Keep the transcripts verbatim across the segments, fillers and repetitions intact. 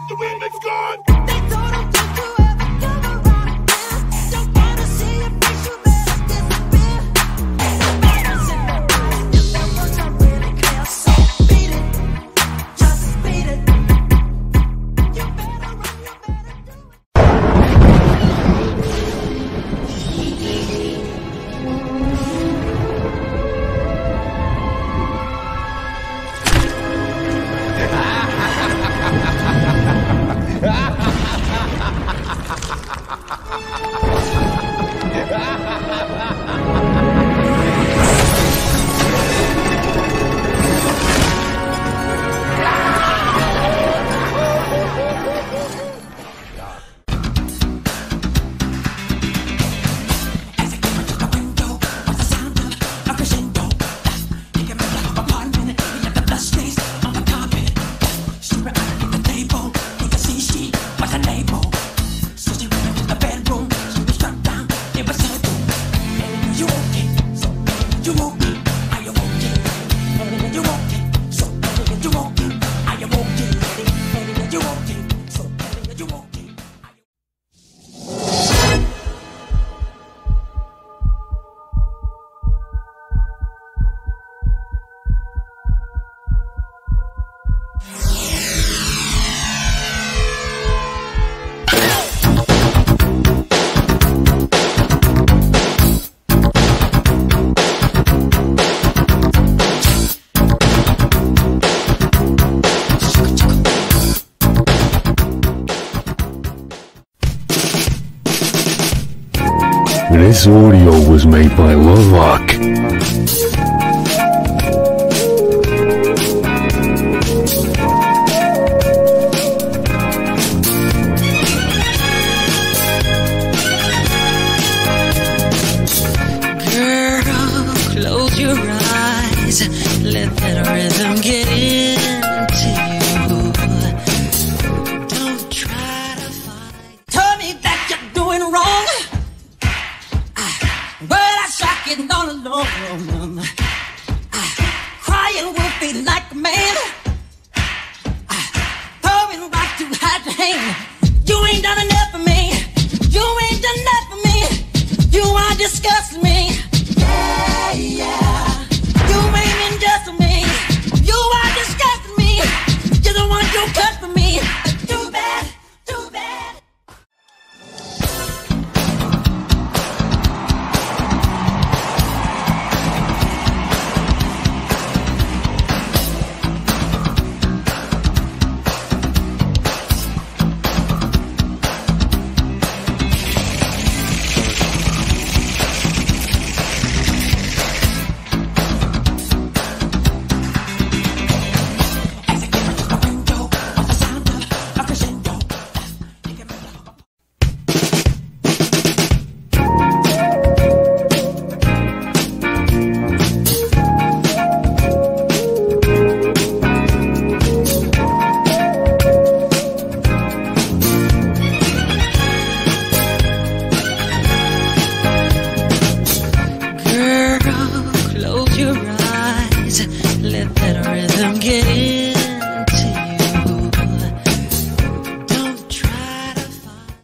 the remix gone. They told him, don't you ever come around again. Don't wanna see your face, you better disappear. The fires in their eyes, if their words are really clear. So beat it, just beat it. You better run, you better do it. This audio was made by Lovok. Girl, close your eyes. Let that rhythm get into you. Don't try to fight. Tell me that you're doing wrong. Well, I shock it all alone. Crying will be like a man. Throwing rock too high to hang. You ain't done enough for me. You ain't done enough for me. You are disgusting me. Yeah, yeah. You ain't been just for me. You are disgusting me. You're the one you cut for me. Too bad, too bad. Let that rhythm get into you. Don't try to find.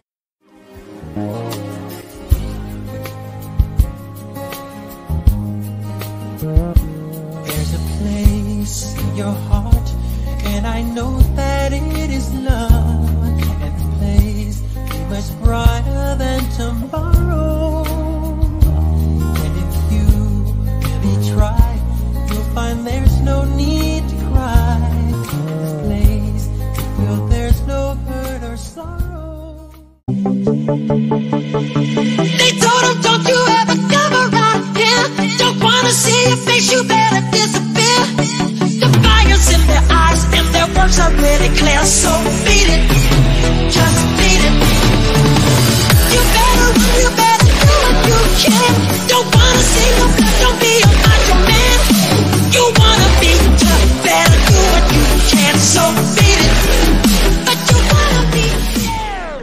There's a place in your heart, and I know that it is love. And the place is much brighter than tomorrow. And if you really try, you'll find there's no need to cry. In this place, you feel there's no hurt or sorrow. They told him, don't you ever come around here. Don't wanna see your face, you better disappear. The fire's in their eyes and their words are really clear. So beat it, just beat it. You better run, you better do what you can. Don't wanna see no blood, don't be a macho man. You wanna be tough, better do what you can. So beat it, but you wanna be fair.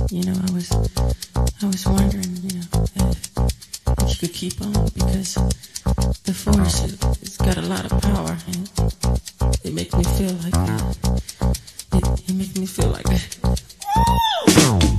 you know, I was, I was wondering, you know, if, if you could keep on, because the force, it, it's got a lot of power, and it makes me feel like, it, it makes me feel like,